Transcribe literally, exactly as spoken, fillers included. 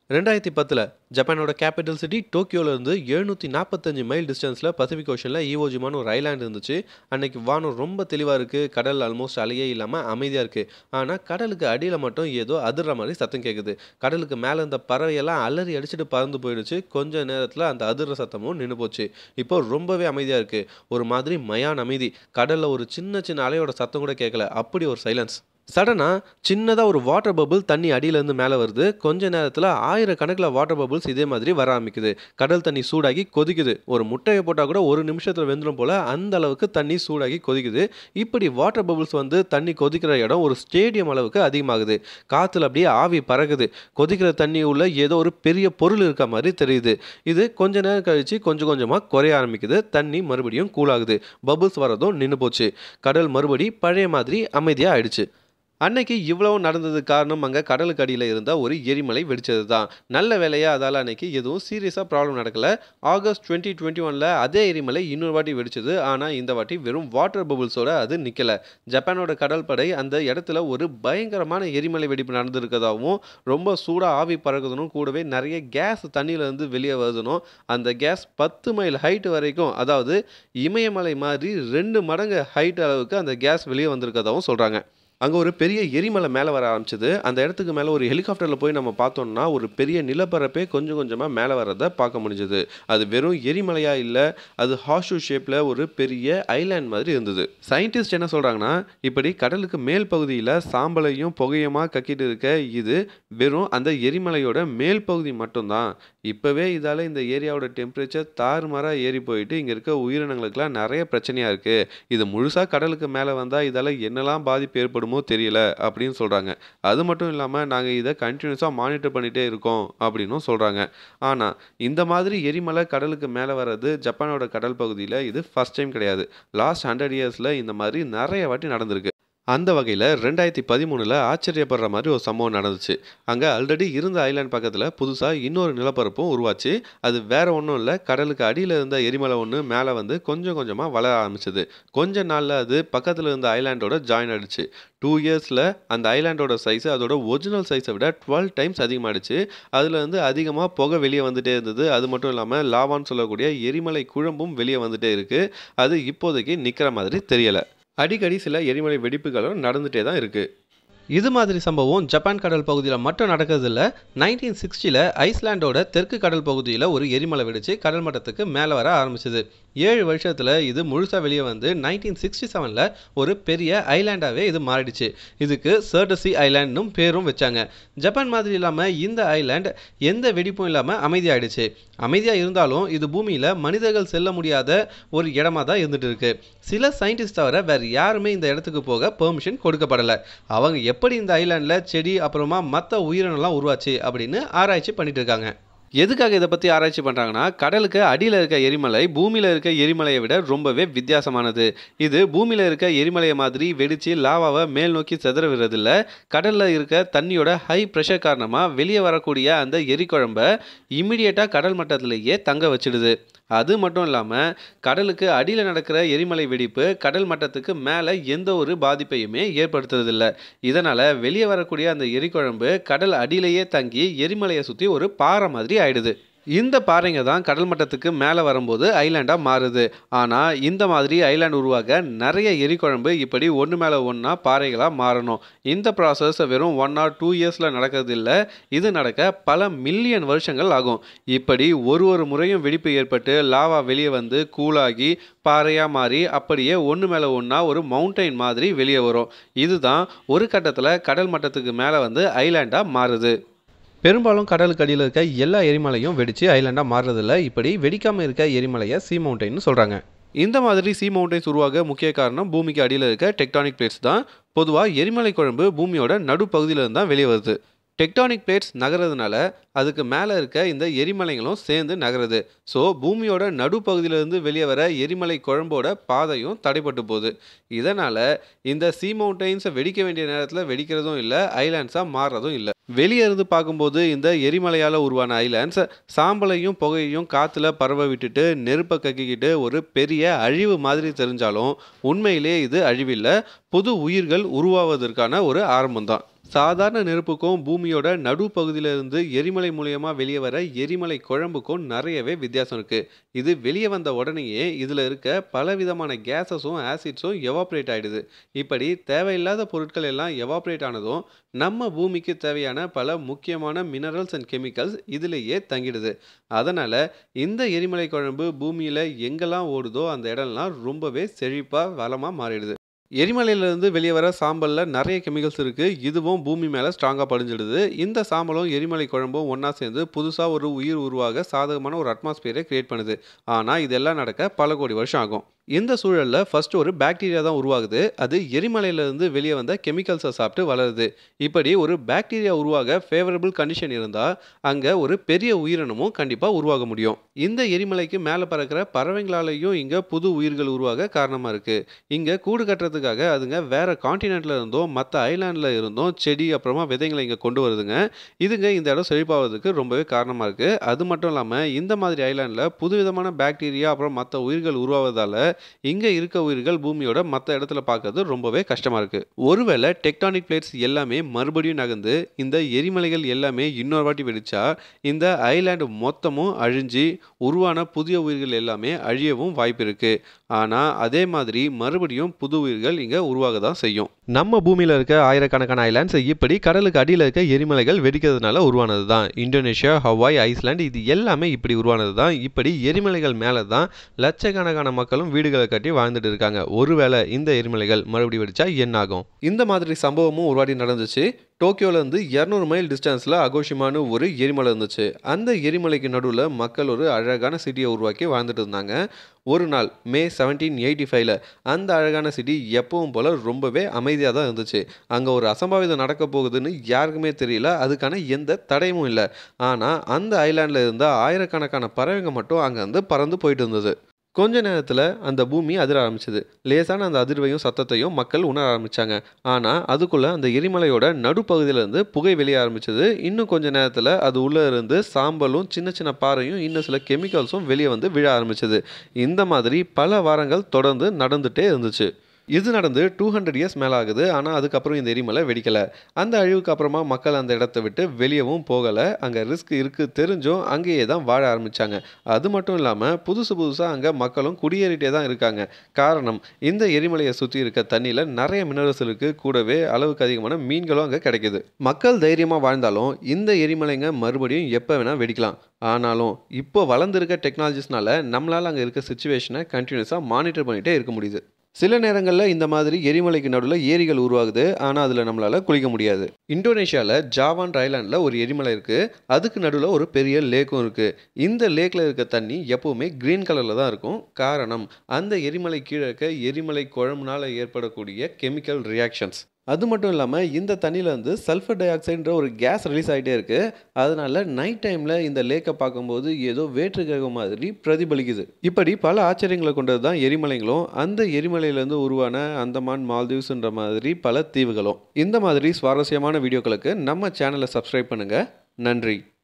ரெண்டாயிரத்து பத்துல ஜப்பானோட capital city டோக்கியோல இருந்து எழுநூற்றி நாற்பத்தி ஐந்து மைல் டிஸ்டன்ஸில் பசிபிக் ஓஷனில் ஈவோஜிமான்னு ஒரு ஐலாண்ட் இருந்துச்சு. அன்னைக்கு வானம் ரொம்ப தெளிவாக இருக்குது, கடல் ஆல்மோஸ்ட் அலையே இல்லாமல் அமைதியாக இருக்குது. ஆனால் கடலுக்கு அடியில் மட்டும் ஏதோ அதிர்ற மாதிரி சத்தம் கேட்குது. கடலுக்கு மேலே இருந்த பறவையெல்லாம் அலறி அடிச்சுட்டு பறந்து போயிடுச்சு. கொஞ்ச நேரத்தில் அந்த அதிர்ற சத்தமும் நின்று போச்சு. இப்போ ரொம்பவே அமைதியாக இருக்குது, ஒரு மாதிரி மயான அமைதி. கடலில் ஒரு சின்ன சின்ன அலையோட சத்தம் கூட கேட்கல, அப்படி ஒரு சைலன்ஸ். சடனாக சின்னதாக ஒரு வாட்டர் பபுள் தண்ணி அடியிலேருந்து மேலே வருது. கொஞ்ச நேரத்தில் ஆயிரக்கணக்கில் வாட்டர் பபுள்ஸ் இதே மாதிரி வர ஆரம்பிக்குது. கடல் தண்ணி சூடாகி கொதிக்குது. ஒரு முட்டையை போட்டால் கூட ஒரு நிமிஷத்தில் வெந்துடும் போல் அந்த அளவுக்கு தண்ணி சூடாகி கொதிக்குது. இப்படி வாட்டர் பபுள்ஸ் வந்து தண்ணி கொதிக்கிற இடம் ஒரு ஸ்டேடியம் அளவுக்கு அதிகமாகுது. காற்றுல அப்படியே ஆவி பறகுது. கொதிக்கிற தண்ணி உள்ள ஏதோ ஒரு பெரிய பொருள் இருக்க மாதிரி தெரியுது. இது கொஞ்ச நேரம் கழித்து கொஞ்சம் கொஞ்சமாக குறைய ஆரம்பிக்குது. தண்ணி மறுபடியும் கூலாகுது. பபுள்ஸ் வரதும் நின்று போச்சு. கடல் மறுபடி பழைய மாதிரி அமைதியாக ஆயிடுச்சு. அன்னைக்கு இவ்வளவு நடந்தது காரணம் அங்கே கடலுக்கு அடியில் இருந்த ஒரு எரிமலை வெடிச்சது தான். நல்ல வேலையா அதால் அன்னைக்கு எதுவும் சீரியஸாக ப்ராப்ளம் நடக்கல. ஆகஸ்ட் டுவெண்ட்டி டுவெண்ட்டி ஒனில் அதே எரிமலை இன்னொரு வாட்டி வெடிச்சது. ஆனால் இந்த வாட்டி வெறும் வாட்டர் பபுள்ஸோட அது நிற்கலை. ஜப்பானோட கடல் படை அந்த இடத்துல ஒரு பயங்கரமான எரிமலை வெடிப்பு நடந்திருக்கதாகவும், ரொம்ப சூடாக ஆவி பறக்குதுன்னு, கூடவே நிறைய கேஸ் தண்ணியிலேருந்து வெளியே வருதுனும், அந்த கேஸ் பத்து மைல் ஹைட் வரைக்கும், அதாவது இமயமலை மாதிரி ரெண்டு மடங்கு ஹைட் அளவுக்கு அந்த கேஸ் வெளியே வந்திருக்கதாகவும் சொல்கிறாங்க. அங்கே ஒரு பெரிய எரிமலை மேலே வர ஆரம்பிச்சது. அந்த இடத்துக்கு மேலே ஒரு ஹெலிகாப்டரில் போய் நம்ம பார்த்தோம்னா ஒரு பெரிய நிலப்பரப்பே கொஞ்சம் கொஞ்சமாக மேலே வரதை பார்க்க முடிஞ்சது. அது வெறும் எரிமலையாக இல்லை, அது ஹார்ஷூ ஷேப்பில் ஒரு பெரிய ஐலாண்ட் மாதிரி இருந்தது. சயின்டிஸ்ட் என்ன சொல்கிறாங்கன்னா, இப்படி கடலுக்கு மேல் பகுதியில் சாம்பலையும் புகையுமா கக்கிட்டு இருக்க இது வெறும் அந்த எரிமலையோட மேல் பகுதி மட்டும்தான். இப்போவே இதால் இந்த ஏரியாவோட டெம்பரேச்சர் தாறுமாறாக ஏறி போயிட்டு இங்கே இருக்க உயிரினங்களுக்குலாம் நிறைய பிரச்சனையாக இருக்குது. இது முழுசாக கடலுக்கு மேலே வந்தால் இதால் என்னெல்லாம் பாதிப்பு ஏற்படும் தெரியல அப்படின்னு சொல்றாங்க. அது மட்டும் இல்லாம நாங்க இதை கண்டினியூஸா மானிட்டர் பண்ணிட்டே இருக்கோம் அப்படின்னு சொல்றாங்க. ஆனா இந்த மாதிரி எரிமலை கடலுக்கு மேல வர்றது ஜப்பானோட கடல் பகுதியில இது ஃபர்ஸ்ட் டைம் கிடையாது. லாஸ்ட் ஹண்ட்ரட் இயர்ஸ்ல இந்த மாதிரி நிறைய வாட்டி நடந்திருக்கு. அந்த வகையில் ரெண்டாயிரத்தி பதிமூணில் ஆச்சரியப்படுற மாதிரி ஒரு சம்பவம் நடந்துச்சு. அங்கே ஆல்ரெடி இருந்த ஐலாண்ட் பக்கத்தில் புதுசாக இன்னொரு நிலப்பரப்பும் உருவாச்சு. அது வேற ஒன்றும் இல்லை, கடலுக்கு அடியில் இருந்த எரிமலை ஒன்று மேலே வந்து கொஞ்சம் கொஞ்சமாக வளர ஆரம்பிச்சது. கொஞ்ச நாளில் அது பக்கத்தில் இருந்த ஐலாண்டோட ஜாயின் ஆகிடுச்சு. டூ இயர்ஸில் அந்த ஐலாண்டோட சைஸ் அதோட ஒரிஜினல் சைஸை விட டுவெல் டைம்ஸ் அதிகமாகிடுச்சு. அதில் வந்து அதிகமாக புகை வெளியே வந்துட்டே இருந்தது. அது மட்டும் இல்லாமல் லாவான்னு சொல்லக்கூடிய எரிமலை குழம்பும் வெளியே வந்துட்டே இருக்குது. அது இப்போதைக்கு நிற்கிற மாதிரி தெரியலை. அடிக்கடி சில எரிமலை வெடிப்புகளும் நடந்துகிட்டே தான் இருக்குது. இது மாதிரி சம்பவம் ஜப்பான் கடல் பகுதியில் மட்டும் நடக்கிறதில்ல. நைன்டீன் சிக்ஸ்டியில் ஐஸ்லாண்டோட தெற்கு கடல் பகுதியில் ஒரு எரிமலை வெடிச்சு கடல் மட்டத்துக்கு மேலே வர ஆரம்பிச்சது. ஏழு வருஷத்தில் இது முழுசாக வெளியே வந்து நைன்டீன் சிக்ஸ்டி செவனில் ஒரு பெரிய ஐலாண்டாகவே இது மாறிடுச்சு. இதுக்கு சர்டசி ஐலாண்டும் பேரும் வச்சாங்க. ஜப்பான் மாதிரி இல்லாமல் இந்த ஐலாண்ட் எந்த வெடிப்பும் இல்லாமல் அமைதியாகிடுச்சு. அமைதியாக இருந்தாலும் இது பூமியில் மனிதர்கள் செல்ல முடியாத ஒரு இடமா தான் இருந்துட்டு இருக்கு. சில சயின்டிஸ்ட் தவிர வேறு யாருமே இந்த இடத்துக்கு போக பெர்மிஷன் கொடுக்கப்படலை. அவங்க எப்படி இந்த ஐலாண்டில் செடி அப்புறமா மற்ற உயிரினம்லாம் உருவாச்சு அப்படின்னு ஆராய்ச்சி பண்ணிட்டு இருக்காங்க. எதுக்காக இதை பற்றி ஆராய்ச்சி பண்ணுறாங்கன்னா, கடலுக்கு அடியில் இருக்க எரிமலை பூமியில் இருக்க எரிமலையை விட ரொம்பவே வித்தியாசமானது. இது பூமியில் இருக்க எரிமலையை மாதிரி வெடித்து லாவாவை மேல் நோக்கி செதற விடுறதில்ல. கடலில் இருக்க தண்ணியோட ஹை ப்ரெஷர் காரணமாக வெளியே வரக்கூடிய அந்த எரிக்குழம்பை இம்மிடியேட்டாக கடல் மட்டத்திலேயே தங்க வச்சிடுது. அது மட்டும் இல்லாமல் கடலுக்கு அடியில் நடக்கிற எரிமலை வெடிப்பு கடல் மட்டத்துக்கு மேலே எந்த ஒரு பாதிப்பையுமே ஏற்படுத்துறதில்லை. இதனால் வெளியே வரக்கூடிய அந்த எரிக்குழம்பு கடல் அடியிலேயே தங்கி எரிமலையை சுற்றி ஒரு பாறை மாதிரி ஆயிடுது. இந்த பாறைங்க தான் கடல் மட்டத்துக்கு மேலே வரும்போது ஐலாண்டாக மாறுது. ஆனால் இந்த மாதிரி ஐலாண்ட் உருவாக நிறைய எரிக்குழம்பு இப்படி ஒன்று மேலே ஒன்றா பாறைகளாக மாறணும். இந்த ப்ராசஸ் வெறும் ஒன் ஆர் டூ இயர்ஸில் நடக்கிறது இல்லை, இது நடக்க பல மில்லியன் வருஷங்கள் ஆகும். இப்படி ஒரு ஒரு முறையும் வெடிப்பு ஏற்பட்டு லாவா வெளியே வந்து கூலாகி பாறையாக மாறி அப்படியே ஒன்று மேலே ஒன்றா ஒரு மவுண்டைன் மாதிரி வெளியே வரும். இதுதான் ஒரு கட்டத்தில் கடல் மட்டத்துக்கு மேலே வந்து ஐலாண்டாக மாறுது. பெரும்பாலும் கடலுக்கு அடியில் இருக்க எல்லா எரிமலையும் வெடிச்சு ஐலாண்டாக மாறுறதில்ல. இப்படி வெடிக்காமல் இருக்க எரிமலையை சீ மவுண்டைன்னு சொல்கிறாங்க. இந்த மாதிரி சீ மவுண்டைன்ஸ் உருவாக முக்கிய காரணம் பூமிக்கு அடியில் இருக்க டெக்டானிக் பிளேட்ஸ் தான். பொதுவாக எரிமலை குழம்பு பூமியோட நடுப்பகுதியில் இருந்து தான் வெளியே வருது. டெக்டானிக் பிளேட்ஸ் நகர்றதுனால அதுக்கு மேலே இருக்க இந்த எரிமலைகளும் சேர்ந்து நகருது. ஸோ பூமியோட நடுப்பகுதியிலிருந்து வெளியே வர எரிமலை குழம்போட பாதையும் தடைப்பட்டு போகுது. இதனால் இந்த சீ மவுண்டைன்ஸை வெடிக்க வேண்டிய நேரத்தில் வெடிக்கிறதும் இல்லை, ஐலாண்ட்ஸாக மாறுறதும் இல்லை. வெளியே இருந்து பார்க்கும்போது இந்த எரிமலையால் உருவான ஐலாண்ட்ஸ் சாம்பலையும் புகையையும் காற்றுல பரவ விட்டுட்டு நெருப்பை கக்கிக்கிட்டு ஒரு பெரிய அழிவு மாதிரி தெரிஞ்சாலும் உண்மையிலே இது அழிவில்லை, புது உயிர்கள் உருவாவதற்கான ஒரு ஆரம்பம் தான். சாதாரண நெருப்புக்கும் பூமியோட நடுப்பகுதியில இருந்து எரிமலை மூலியமா வெளியே வர எரிமலை குழம்புக்கும் நிறையவே வித்தியாசம் இருக்கு. இது வெளியே வந்த உடனேயே இதுல இருக்க பலவிதமான கேஸஸும் ஆசிட்ஸும் எவாப்ரேட் ஆயிடுது. இப்படி தேவையில்லாத பொருட்கள் எல்லாம் எவாப்ரேட் ஆனதும் நம்ம பூமிக்கு தேவையான பல முக்கியமான மினரல்ஸ் அண்ட் கெமிக்கல்ஸ் இதுலயே தங்கிடுது. அதனால இந்த எரிமலை குழம்பு பூமியில எங்கெல்லாம் ஓடுதோ அந்த இடம்லாம் ரொம்பவே செழிப்பா வளமா மாறிடுது. எரிமலையிலிருந்து வெளியே வர சாம்பல்ல நிறைய கெமிக்கல்ஸ் இருக்கு. இதுவும் பூமி மேல ஸ்ட்ராங்கா படிஞ்சிடுது. இந்த சாம்பலும் எரிமலை குழம்பும் ஒண்ணா சேர்ந்து புதுசா ஒரு உயிர் உருவாக சாதகமான ஒரு அட்மாஸ்பியரை கிரியேட் பண்ணுது. ஆனா இதெல்லாம் நடக்க பல கோடி வருஷம் ஆகும். இந்த சூழல்ல ஃபர்ஸ்ட் ஒரு பாக்டீரியா தான் உருவாகுது. அது எரிமலையிலிருந்து வெளியே வந்த கெமிக்கல்ஸை சாப்பிட்டு வளருது. இப்படி ஒரு பாக்டீரியா உருவாக ஃபேவரபிள் கண்டிஷன் இருந்தா அங்க ஒரு பெரிய உயிரினமும் கண்டிப்பா உருவாக முடியும். இந்த எரிமலைக்கு மேல பறக்கிற பறவைங்களாலையும் இங்க புது உயிர்கள் உருவாக காரணமா இருக்கு. இங்க கூடு கட்டுறதுக்காக அதுங்க வேற கான்டினென்ட்ல இருந்தும் மற்ற ஐலாண்ட்ல இருந்தும் செடி அப்புறமா விதைங்களை இங்க கொண்டு வருதுங்க. இதுங்க இந்த இடம் செழிப்பாவதுக்கு ரொம்பவே காரணமா இருக்கு. அது மட்டும் இல்லாம இந்த மாதிரி ஐலாண்ட்ல புதுவிதமான பாக்டீரியா அப்புறம் மற்ற உயிர்கள் உருவாவதால இங்க இருக்க உயிர்கள் பூமியோட மற்ற இடத்துல பார்க்கறது ரொம்பவே கஷ்டமா இருக்கு. ஒருவேளை டெக்டானிக் பிளேட்ஸ் எல்லாமே மறுபடியும் நகர்ந்து இந்த எரிமலைகள் எல்லாமே இன்னொரு வாட்டி வெடிச்சா இந்த ஐலாண்ட் மொத்தமும் அழிஞ்சு உருவான புதிய உயிர்கள் எல்லாமே அழியவும் வாய்ப்பு இருக்கு. ஆனா அதே மாதிரி மறுபடியும் புது உயிர்கள் இங்க உருவாக தான் செய்யும். நம்ம பூமியில இருக்க ஆயிரக்கணக்கான ஐலாண்ட்ஸ் இப்படி கடலுக்கு அடியில் இருக்க எரிமலைகள் வெடிக்கிறதுனால உருவானது தான். இந்தோனேஷியா, ஹவாய், ஐஸ்லாந்து இது எல்லாமே இப்படி உருவானது தான். இப்படி எரிமலைகள் மேல தான் லட்சக்கணக்கான மக்களும் வீடுகளை கட்டி வாழ்ந்துட்டு இருக்காங்க. ஒருவேளை இந்த எரிமலைகள் மறுபடியும் வெடிச்சா என்ன ஆகும்? இந்த மாதிரி சம்பவமும் ஒரு வாட்டி நடந்துச்சு. டோக்கியோல இருந்து இருநூறு மைல் டிஸ்டன்ஸ்ல அகோஷிமானு ஒரு எரிமலை இருந்துச்சு. அந்த எரிமலைக்கு நடுவில் மக்கள் ஒரு அழகான சிட்டியை உருவாக்கி வாழ்ந்துட்டு இருந்தாங்க. ஒரு நாள் மே செவன்டீன் எயிட்டி ஃபைவ்ல அந்த அழகான சிட்டி எப்பவும் போல ரொம்பவே அமைதியாக தான் இருந்துச்சு. அங்கே ஒரு அசம்பாவிதம் நடக்க போகுதுன்னு யாருக்குமே தெரியல. அதுக்கான எந்த தடையும் இல்லை. ஆனால் அந்த ஐலாண்டில் இருந்த ஆயிரக்கணக்கான பறவைங்க மட்டும் அங்கேருந்து பறந்து போயிட்டு இருந்தது. கொஞ்ச நேரத்தில் அந்த பூமி அதிர ஆரம்பிச்சது. லேசான அந்த அதிர்வையும் சத்தத்தையும் மக்கள் உணர ஆரம்பிச்சாங்க. ஆனால் அதுக்குள்ள அந்த எரிமலையோட நடுப்பகுதியிலேருந்து புகை வெளியே ஆரம்பிச்சது. இன்னும் கொஞ்ச நேரத்தில் அது உள்ளே இருந்து சாம்பலும் சின்ன சின்ன பாறையும் இன்னும் சில கெமிக்கல்ஸும் வெளியே வந்து விழ ஆரம்பிச்சது. இந்த மாதிரி பல வாரங்கள் தொடர்ந்து நடந்துகிட்டே இருந்துச்சு. இது நடந்து டூ ஹண்ட்ரட் இயர்ஸ் மேலே ஆகுது. ஆனால் அதுக்கப்புறம் இந்த எரிமலை வெடிக்கலை. அந்த அழிவுக்கு அப்புறமா மக்கள் அந்த இடத்த விட்டு வெளியவும் போகலை. அங்கே ரிஸ்க் இருக்குது தெரிஞ்சும் அங்கேயே தான் வாழ ஆரம்பித்தாங்க. அது மட்டும் இல்லாமல் புதுசு புதுசாக அங்கே மக்களும் குடியேறிட்டே தான் இருக்காங்க. காரணம், இந்த எரிமலையை சுற்றி இருக்க தண்ணியில் நிறைய மினரல்ஸ் இருக்குது. கூடவே அளவுக்கு அதிகமான மீன்களும் அங்கே கிடைக்குது. மக்கள் தைரியமாக வாழ்ந்தாலும் இந்த எரிமலைங்க மறுபடியும் எப்போ வேணால் வெடிக்கலாம். ஆனாலும் இப்போ வளர்ந்துருக்க டெக்னாலஜிஸ்னால நம்மளால் அங்கே இருக்க சுச்சுவேஷனை கண்டினியூஸாக மானிட்டர் பண்ணிகிட்டே இருக்க முடியுது. சில நேரங்களில் இந்த மாதிரி எரிமலைக்கு நடுவில் ஏரிகள் உருவாகுது. ஆனால் அதில் நம்மளால் குளிக்க முடியாது. இந்தோனேஷியாவில் ஜாவான் ஐலாண்டில் ஒரு எரிமலை இருக்குது. அதுக்கு நடுவில் ஒரு பெரிய லேக்கும் இருக்குது. இந்த லேக்கில் இருக்க தண்ணி எப்போவுமே க்ரீன் கலரில் தான் இருக்கும். காரணம், அந்த எரிமலை கீழே இருக்க எரிமலை குழம்புனால் ஏற்படக்கூடிய கெமிக்கல் ரியாக்ஷன்ஸ். அது மட்டும் இல்லாமல் இந்த தண்ணியில் வந்து சல்ஃபர் டை ஆக்சைடுன்ற ஒரு கேஸ் ரிலீஸ் ஆகிட்டே இருக்குது. அதனால நைட் டைமில் இந்த லேக்கை பார்க்கும்போது ஏதோ வேற்று கிரகம் மாதிரி பிரதிபலிக்குது. இப்படி பல ஆச்சரியங்களை கொண்டது தான் எரிமலைகளும் அந்த எரிமலையிலேருந்து உருவான அந்தமான், மால்தீவ்ஸ்ன்ற மாதிரி பல தீவுகளும். இந்த மாதிரி சுவாரஸ்யமான வீடியோக்களுக்கு நம்ம சேனலை சப்ஸ்கிரைப் பண்ணுங்கள். நன்றி.